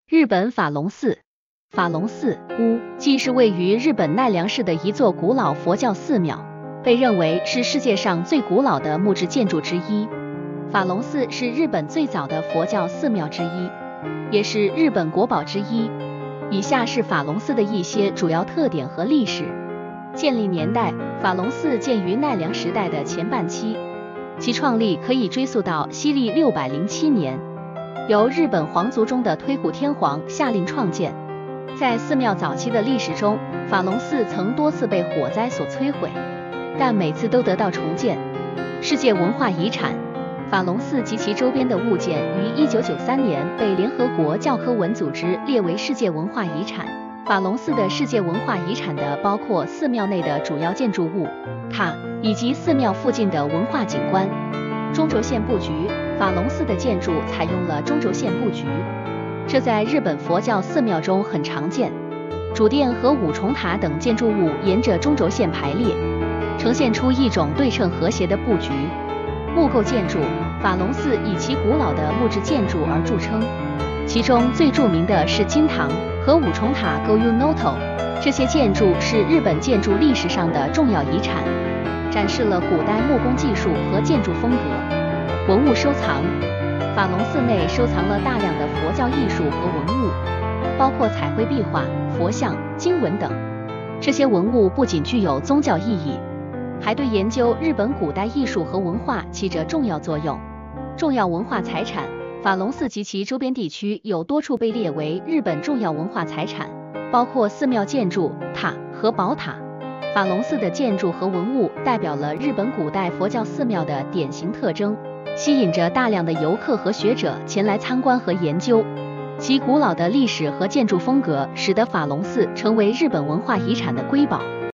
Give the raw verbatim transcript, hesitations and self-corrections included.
日本法隆寺，法隆寺屋即是位于日本奈良市的一座古老佛教寺庙，被认为是世界上最古老的木质建筑之一。法隆寺是日本最早的佛教寺庙之一，也是日本国宝之一。以下是法隆寺的一些主要特点和历史。建立年代：法隆寺建于奈良时代的前半期，其创立可以追溯到西历六百零七年。由日本皇族中的推古天皇下令创建。在寺庙早期的历史中，法隆寺曾多次被火灾所摧毁，但每次都得到重建。世界文化遗产，法隆寺及其周边的物件于一九九三年被联合国教科文组织列为世界文化遗产。法隆寺的世界文化遗产的包括寺庙内的主要建筑物、塔以及寺庙附近的文化景观。中轴线布局，法隆寺的建筑采用了中轴线布局，这在日本佛教寺庙中很常见。主殿和五重塔等建筑物沿着中轴线排列，呈现出一种对称和谐的布局。木构建筑，法隆寺以其古老的木质建筑而著称，其中最著名的是金堂和五重塔 Goju Noto， 这些建筑是日本建筑历史上的重要遗产，展示了古代木工技术和建筑风格。文物收藏，法隆寺内收藏了大量的佛教艺术和文物，包括彩绘壁画、佛像、经文等。这些文物不仅具有宗教意义，还对研究日本古代艺术和文化起着重要作用。重要文化财产，法隆寺及其周边地区有多处被列为日本重要文化财产，包括寺庙建筑、塔和宝塔。法隆寺的建筑和文物代表了日本古代佛教寺庙的典型特征，吸引着大量的游客和学者前来参观和研究。其古老的历史和建筑风格使得法隆寺成为日本文化遗产的瑰宝。